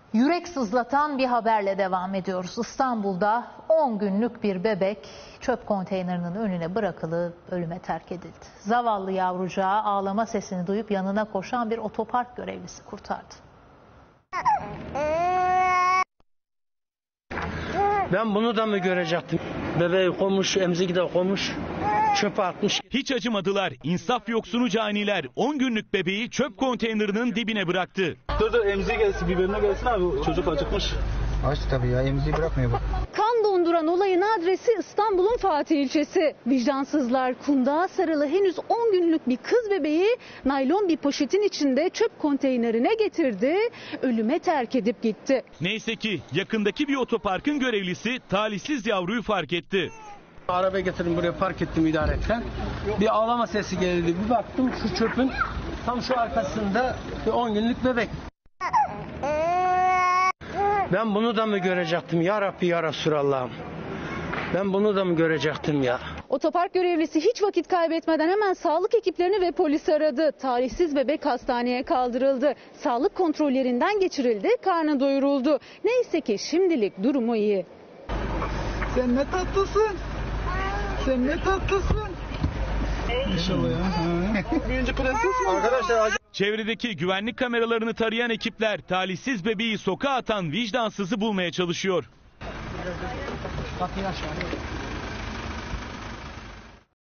Yürek sızlatan bir haberle devam ediyoruz. İstanbul'da 10 günlük bir bebek çöp konteynerinin önüne bırakılıp ölüme terk edildi. Zavallı yavrucağı ağlama sesini duyup yanına koşan bir otopark görevlisi kurtardı. Ben bunu da mı görecektim? Bebeği koymuş, emzik de koymuş, çöpe atmış. Hiç acımadılar. İnsaf yoksunu caniler 10 günlük bebeği çöp konteynerinin dibine bıraktı. Dur emziği gelsin, biberine gelsin abi. Çocuk acıkmış. Aç tabii ya, emziği bırakmıyor bak. Kan donduran olayın adresi İstanbul'un Fatih ilçesi. Vicdansızlar kundağa sarılı henüz 10 günlük bir kız bebeği naylon bir poşetin içinde çöp konteynerine getirdi, ölüme terk edip gitti. Neyse ki yakındaki bir otoparkın görevlisi talihsiz yavruyu fark etti. Araba getirdim buraya, park ettim idaretten. Bir ağlama sesi geldi. Bir baktım şu çöpün tam şu arkasında bir 10 günlük bebek. Ben bunu da mı görecektim ya Rabbi ya Resulallah'ım. Ben bunu da mı görecektim ya? Otopark görevlisi hiç vakit kaybetmeden hemen sağlık ekiplerini ve polisi aradı. Talihsiz bebek hastaneye kaldırıldı. Sağlık kontrollerinden geçirildi, karnı doyuruldu. Neyse ki şimdilik durumu iyi. Sen ne tatlısın. Sen ne tatlısın. İnşallah ya. Büyüyünce prenses mi? Arkadaşlar Çevredeki güvenlik kameralarını tarayan ekipler talihsiz bebeği sokağa atan vicdansızı bulmaya çalışıyor. Kapıyı aç.